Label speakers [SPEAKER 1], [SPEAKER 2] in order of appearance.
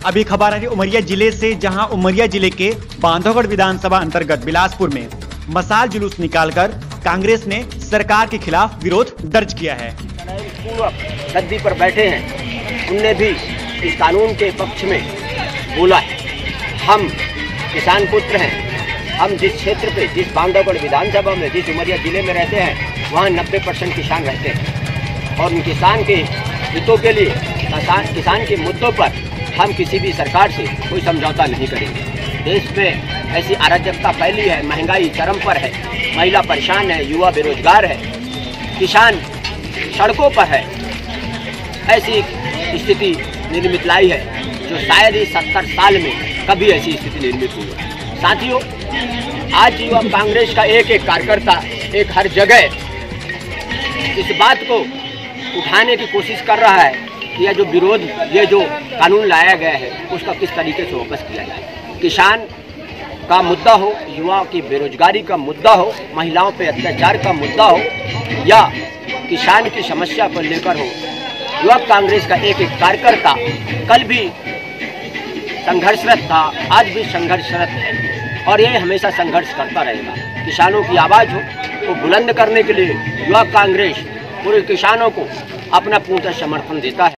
[SPEAKER 1] अभी खबर आ रही उमरिया जिले से, जहां उमरिया जिले के बांधवगढ़ विधानसभा अंतर्गत बिलासपुर में मसाल जुलूस निकालकर कांग्रेस ने सरकार के खिलाफ विरोध दर्ज किया है।
[SPEAKER 2] गद्दी पर बैठे हैं, उनने भी इस कानून के पक्ष में बोला है। हम किसान पुत्र हैं। हम जिस क्षेत्र पे, जिस बांधवगढ़ विधानसभा में, जिस उमरिया जिले में रहते हैं, वहाँ 90% किसान रहते हैं और उन किसान के हितों के लिए, किसान के मुद्दों पर हम किसी भी सरकार से कोई समझौता नहीं करेंगे। देश में ऐसी अराजकता फैली है, महंगाई चरम पर है, महिला परेशान है, युवा बेरोजगार है, किसान सड़कों पर है। ऐसी स्थिति निर्मित लाई है जो शायद ही 70 साल में कभी ऐसी स्थिति निर्मित हुई है। साथियों, आज युवा कांग्रेस का एक एक कार्यकर्ता एक हर जगह इस बात को उठाने की कोशिश कर रहा है कि यह जो विरोध, ये जो कानून लाया गया है, उसका किस तरीके से वापस किया जाए। किसान का मुद्दा हो, युवा की बेरोजगारी का मुद्दा हो, महिलाओं पे अत्याचार का मुद्दा हो या किसान की समस्या को लेकर हो, युवा कांग्रेस का एक एक कार्यकर्ता कल भी संघर्षरत था, आज भी संघर्षरत है और ये हमेशा संघर्ष करता रहेगा। किसानों की आवाज़ को बुलंद करने के लिए युवा कांग्रेस पूरे किसानों को अपना पूर्ण समर्थन देता है।